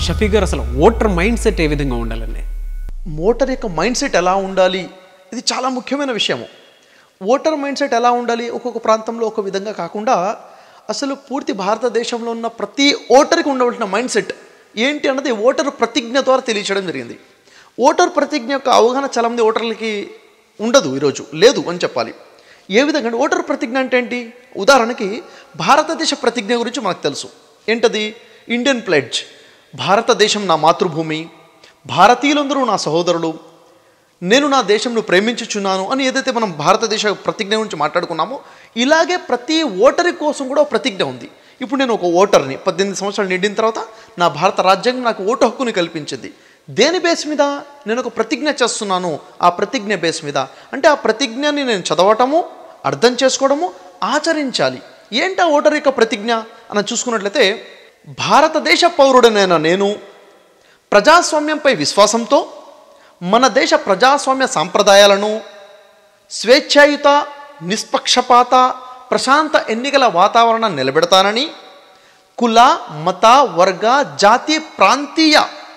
షఫీ గారు, అసలు voter mind set ఏ విధంగా ఉండాలండి? ఓటర్ యొక్క మైండ్ సెట్ ఎలా ఉండాలి, ఇది చాలా ముఖ్యమైన విషయము. ఓటర్ మైండ్ సెట్ ఎలా ఉండాలి, ఒక్కొక్క ప్రాంతంలో ఒక విధంగా కాకుండా అసలు పూర్తి భారతదేశంలో ఉన్న ప్రతి ఓటర్కి ఉండవలసిన మైండ్ సెట్ ఏంటి అన్నది ఓటర్ ప్రతిజ్ఞ ద్వారా తెలియచేయడం జరిగింది. ఓటర్ ప్రతిజ్ఞ యొక్క అవగాహన చాలామంది ఓటర్లకి ఉండదు, ఈరోజు లేదు అని చెప్పాలి. ఏ విధంగా ఓటర్ ప్రతిజ్ఞ అంటే ఏంటి? ఉదాహరణకి భారతదేశ ప్రతిజ్ఞ గురించి మనకు తెలుసు. ఏంటది? ఇండియన్ ప్లెడ్జ్, భారతదేశం నా మాతృభూమి, భారతీయులందరూ నా సహోదరులు, నేను నా దేశంను ప్రేమించుచున్నాను అని ఏదైతే మనం భారతదేశ ప్రతిజ్ఞ గురించి మాట్లాడుకున్నామో, ఇలాగే ప్రతి ఓటరి కోసం కూడా ప్రతిజ్ఞ ఉంది. ఇప్పుడు నేను ఒక ఓటర్ని, 18 సంవత్సరాలు నిండిన తర్వాత నా భారత రాజ్యాంగం నాకు ఓటు హక్కుని కల్పించింది. దేని బేస్ మీద నేను ఒక ప్రతిజ్ఞ చేస్తున్నాను? ఆ ప్రతిజ్ఞ బేస్ మీద. అంటే ఆ ప్రతిజ్ఞని నేను చదవటము, అర్థం చేసుకోవడము, ఆచరించాలి. ఏంటి ఆ ఓటర్ యొక్క ప్రతిజ్ఞ అని చూసుకున్నట్లయితే, భారతదేశ పౌరుడనైన నేను ప్రజాస్వామ్యంపై విశ్వాసంతో మన దేశ ప్రజాస్వామ్య సాంప్రదాయాలను, స్వేచ్ఛాయుత, నిష్పక్షపాత, ప్రశాంత ఎన్నికల వాతావరణాన్ని నిలబెడతానని, కుల, మత, వర్గ, జాతి, ప్రాంతీయ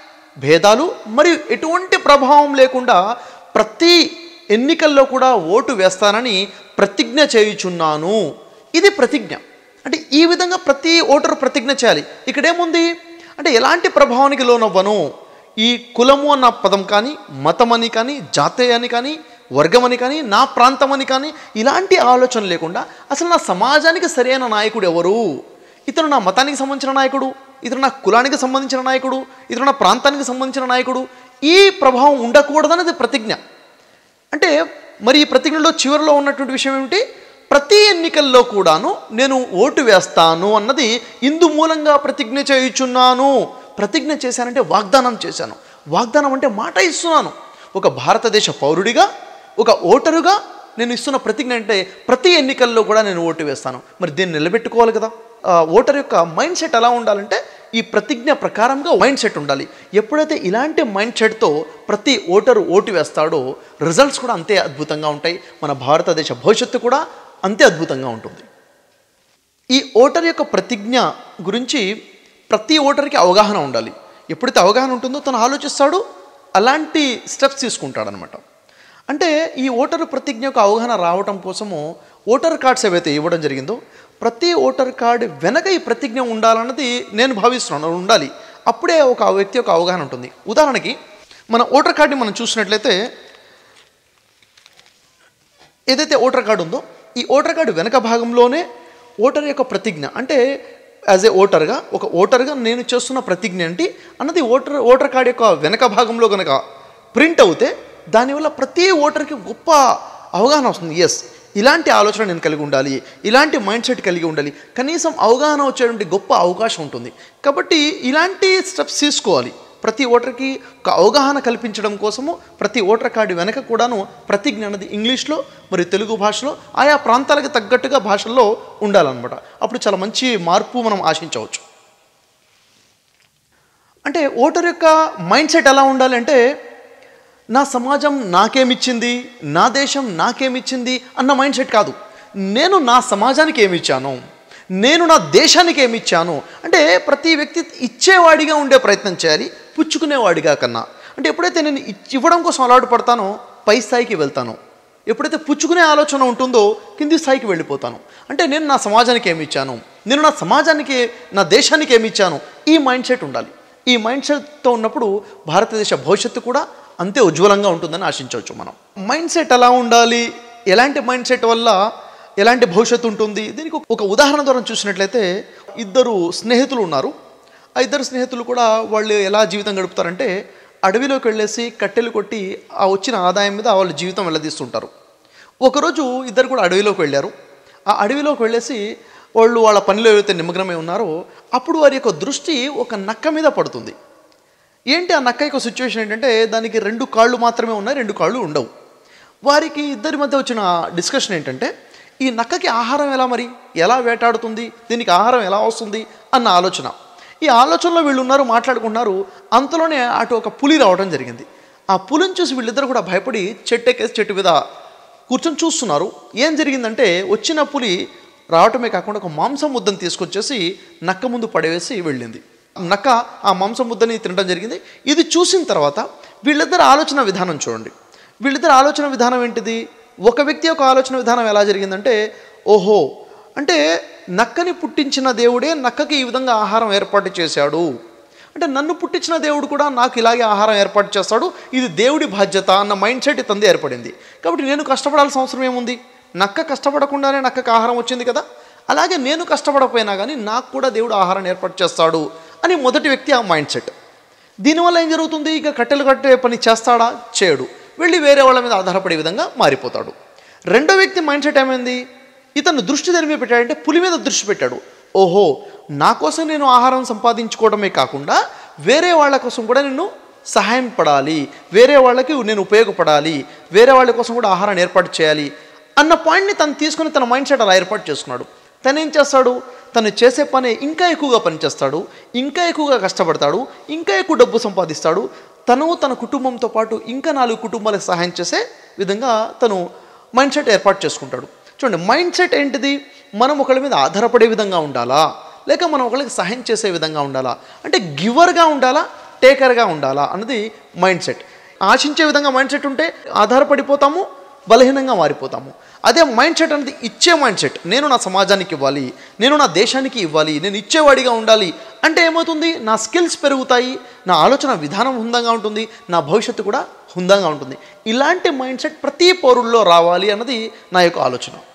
భేదాలు మరియు ఎటువంటి ప్రభావం లేకుండా ప్రతి ఎన్నికల్లో కూడా ఓటు వేస్తానని ప్రతిజ్ఞ చేయుచున్నాను. ఇది ప్రతిజ్ఞ. అంటే ఈ విధంగా ప్రతి ఓటరు ప్రతిజ్ఞ చేయాలి. ఇక్కడేముంది అంటే ఎలాంటి ప్రభావానికి లోనవ్వను. ఈ కులము అన్న పదం కానీ, మతమని కానీ, జాతీయని కానీ, వర్గమని కానీ, నా ప్రాంతమని కానీ ఇలాంటి ఆలోచన లేకుండా అసలు నా సమాజానికి సరైన నాయకుడు ఎవరు, ఇతను నా మతానికి సంబంధించిన నాయకుడు, ఇతను నా కులానికి సంబంధించిన నాయకుడు, ఇతను నా ప్రాంతానికి సంబంధించిన నాయకుడు, ఈ ప్రభావం ఉండకూడదనేది ప్రతిజ్ఞ. అంటే మరి ఈ ప్రతిజ్ఞలో చివరిలో ఉన్నటువంటి విషయం ఏమిటి? ప్రతి ఎన్నికల్లో కూడాను నేను ఓటు వేస్తాను అన్నది ఇందు మూలంగా ప్రతిజ్ఞ చేయుచున్నాను. ప్రతిజ్ఞ చేశానంటే వాగ్దానం చేశాను. వాగ్దానం అంటే మాట ఇస్తున్నాను. ఒక భారతదేశ పౌరుడిగా, ఒక ఓటరుగా నేను ఇస్తున్న ప్రతిజ్ఞ అంటే ప్రతి ఎన్నికల్లో కూడా నేను ఓటు వేస్తాను. మరి దీన్ని నిలబెట్టుకోవాలి కదా. ఓటర్ యొక్క మైండ్ సెట్ ఎలా ఉండాలంటే ఈ ప్రతిజ్ఞ ప్రకారంగా మైండ్ సెట్ ఉండాలి. ఎప్పుడైతే ఇలాంటి మైండ్ సెట్తో ప్రతి ఓటరు ఓటు వేస్తాడో రిజల్ట్స్ కూడా అంతే అద్భుతంగా ఉంటాయి. మన భారతదేశ భవిష్యత్తు కూడా అంతే అద్భుతంగా ఉంటుంది. ఈ ఓటర్ యొక్క ప్రతిజ్ఞ గురించి ప్రతి ఓటర్కి అవగాహన ఉండాలి. ఎప్పుడైతే అవగాహన ఉంటుందో తను ఆలోచిస్తాడు, అలాంటి స్టెప్స్ తీసుకుంటాడనమాట. అంటే ఈ ఓటరు ప్రతిజ్ఞ యొక్క అవగాహన రావటం కోసము ఓటర్ కార్డ్స్ ఏవైతే ఇవ్వడం జరిగిందో ప్రతి ఓటర్ కార్డు వెనక ఈ ప్రతిజ్ఞ ఉండాలన్నది నేను భావిస్తున్నాను, ఉండాలి. అప్పుడే ఒక వ్యక్తి యొక్క అవగాహన ఉంటుంది. ఉదాహరణకి మన ఓటర్ కార్డుని మనం చూసినట్లయితే ఏదైతే ఓటర్ కార్డు ఉందో ఈ ఓటర్ కార్డు వెనక భాగంలోనే ఓటర్ యొక్క ప్రతిజ్ఞ, అంటే యాజ్ ఏ ఓటర్గా, ఒక ఓటర్గా నేను చేస్తున్న ప్రతిజ్ఞ ఏంటి అన్నది ఓటర్ కార్డు యొక్క వెనక భాగంలో కనుక ప్రింట్ అవుతే దానివల్ల ప్రతి ఓటర్కి గొప్ప అవగాహన వస్తుంది. ఎస్, ఇలాంటి ఆలోచన నేను కలిగి ఉండాలి, ఇలాంటి మైండ్ సెట్ కలిగి ఉండాలి, కనీసం అవగాహన వచ్చేటువంటి గొప్ప అవకాశం ఉంటుంది. కాబట్టి ఇలాంటి స్టెప్స్ తీసుకోవాలి. ప్రతి ఓటర్కి ఒక అవగాహన కల్పించడం కోసము ప్రతి ఓటర్ కార్డు వెనక కూడాను ప్రతిజ్ఞ అనేది ఇంగ్లీష్లో మరియు తెలుగు భాషలో ఆయా ప్రాంతాలకు తగ్గట్టుగా భాషల్లో ఉండాలన్నమాట. అప్పుడు చాలా మంచి మార్పు మనం ఆశించవచ్చు. అంటే ఓటర్ యొక్క మైండ్ సెట్ ఎలా ఉండాలి అంటే, నా సమాజం నాకేమిచ్చింది, నా దేశం నాకేమిచ్చింది అన్న మైండ్ సెట్ కాదు. నేను నా సమాజానికి ఏమిచ్చాను, నేను నా దేశానికి ఏమిచ్చాను. అంటే ప్రతి వ్యక్తి ఇచ్చేవాడిగా ఉండే ప్రయత్నం చేయాలి, పుచ్చుకునేవాడిగా కన్నా. అంటే ఎప్పుడైతే నేను ఇవ్వడం కోసం అలవాటు పడతానో పై స్థాయికి వెళ్తాను, ఎప్పుడైతే పుచ్చుకునే ఆలోచన ఉంటుందో కింది స్థాయికి వెళ్ళిపోతాను. అంటే నేను నా సమాజానికి ఏమిచ్చాను, నేను నా సమాజానికి, నా దేశానికి ఏమిచ్చాను, ఈ మైండ్ సెట్ ఉండాలి. ఈ మైండ్ సెట్తో ఉన్నప్పుడు భారతదేశ భవిష్యత్తు కూడా అంతే ఉజ్వలంగా ఉంటుందని ఆశించవచ్చు మనం. మైండ్ సెట్ ఎలా ఉండాలి, ఎలాంటి మైండ్ సెట్ వల్ల ఎలాంటి భవిష్యత్తు ఉంటుంది, దీనికి ఒక ఉదాహరణ ద్వారా చూసినట్లయితే, ఇద్దరు స్నేహితులు ఉన్నారు. ఆ ఇద్దరు స్నేహితులు కూడా వాళ్ళు ఎలా జీవితం గడుపుతారంటే, అడవిలోకి వెళ్ళేసి కట్టెలు కొట్టి ఆ వచ్చిన ఆదాయం మీద వాళ్ళ జీవితం వెళ్ళదీస్తుంటారు. ఒకరోజు ఇద్దరు కూడా అడవిలోకి వెళ్ళారు. ఆ అడవిలోకి వెళ్ళేసి వాళ్ళు వాళ్ళ పనిలో ఏవైతే నిమగ్నమై ఉన్నారో అప్పుడు వారి యొక్క దృష్టి ఒక నక్క మీద పడుతుంది. ఏంటి ఆ నక్క యొక్క సిచ్యువేషన్ ఏంటంటే, దానికి 2 కాళ్ళు మాత్రమే ఉన్నాయి, 2 కాళ్ళు ఉండవు. వారికి ఇద్దరి మధ్య వచ్చిన డిస్కషన్ ఏంటంటే, ఈ నక్కకి ఆహారం ఎలా వేటాడుతుంది, దీనికి ఆహారం ఎలా వస్తుంది అన్న ఆలోచన. ఈ ఆలోచనలో వీళ్ళు ఉన్నారు, మాట్లాడుకుంటున్నారు. అంతలోనే అటు ఒక పులి రావడం జరిగింది. ఆ పులిని చూసి వీళ్ళిద్దరు కూడా భయపడి చెట్టెక్కేసి చెట్టు మీద కూర్చొని చూస్తున్నారు. ఏం జరిగిందంటే, వచ్చిన పులి రావటమే కాకుండా ఒక మాంసం ముద్దను తీసుకొచ్చేసి నక్క ముందు పడవేసి వెళ్ళింది. నక్క ఆ మాంసం ముద్దని తినడం జరిగింది. ఇది చూసిన తర్వాత వీళ్ళిద్దరు ఆలోచన విధానం చూడండి. వీళ్ళిద్దరు ఆలోచన విధానం ఏంటిది? ఒక వ్యక్తి యొక్క ఆలోచన విధానం ఎలా జరిగిందంటే, ఓహో, అంటే నక్కని పుట్టించిన దేవుడే నక్కకి ఈ విధంగా ఆహారం ఏర్పాటు చేశాడు, అంటే నన్ను పుట్టించిన దేవుడు కూడా నాకు ఇలాగే ఆహారం ఏర్పాటు చేస్తాడు, ఇది దేవుడి బాధ్యత అన్న మైండ్ సెట్ ఇతంది ఏర్పడింది. కాబట్టి నేను కష్టపడాల్సిన అవసరం ఏముంది? నక్క కష్టపడకుండానే నక్కకి ఆహారం వచ్చింది కదా, అలాగే నేను కష్టపడకపోయినా కానీ నాకు కూడా దేవుడు ఆహారాన్ని ఏర్పాటు చేస్తాడు అని మొదటి వ్యక్తి ఆ మైండ్ సెట్. దీనివల్ల ఏం జరుగుతుంది? ఇక కట్టెలు కట్టే పని చేస్తాడా? చేయడు, వెళ్ళి వేరే వాళ్ళ మీద ఆధారపడే విధంగా మారిపోతాడు. రెండో వ్యక్తి మైండ్ సెట్ ఏమైంది? ఇతను దృష్టి దేని మీద పెట్టాడంటే పులి మీద దృష్టి పెట్టాడు. ఓహో, నా కోసం నేను ఆహారం సంపాదించుకోవడమే కాకుండా వేరే వాళ్ళ కోసం కూడా నేను సహాయం పడాలి, వేరే వాళ్ళకి నేను ఉపయోగపడాలి, వేరే వాళ్ళ కోసం కూడా ఆహారాన్ని ఏర్పాటు చేయాలి అన్న పాయింట్ని తను తీసుకుని తన మైండ్ సెట్ అలా ఏర్పాటు చేసుకున్నాడు. తను ఏం చేస్తాడు? తను చేసే పని ఇంకా ఎక్కువగా పనిచేస్తాడు, ఇంకా ఎక్కువగా కష్టపడతాడు, ఇంకా ఎక్కువ డబ్బు సంపాదిస్తాడు, తను తన కుటుంబంతో పాటు ఇంకా 4 కుటుంబాలకు సహాయం చేసే విధంగా తను మైండ్ సెట్ ఏర్పాటు చేసుకుంటాడు. చూడండి, మైండ్ సెట్ ఏంటిది? మనం ఒకళ్ళ మీద ఆధారపడే విధంగా ఉండాలా, లేక మనం ఒకళ్ళకి సహాయం చేసే విధంగా ఉండాలా, అంటే గివర్గా ఉండాలా, టేకర్గా ఉండాలా అన్నది మైండ్ సెట్. ఆశించే విధంగా మైండ్ సెట్ ఉంటే ఆధారపడిపోతాము, బలహీనంగా మారిపోతాము. అదే మైండ్ సెట్ అనేది ఇచ్చే మైండ్ సెట్, నేను నా సమాజానికి ఇవ్వాలి, నేను నా దేశానికి ఇవ్వాలి, నేను ఇచ్చేవాడిగా ఉండాలి అంటే ఏమవుతుంది? నా స్కిల్స్ పెరుగుతాయి, నా ఆలోచన విధానం హుందంగా ఉంటుంది, నా భవిష్యత్తు కూడా హుందంగా ఉంటుంది. ఇలాంటి మైండ్ సెట్ ప్రతి పౌరుల్లో రావాలి అన్నది నా యొక్క ఆలోచన.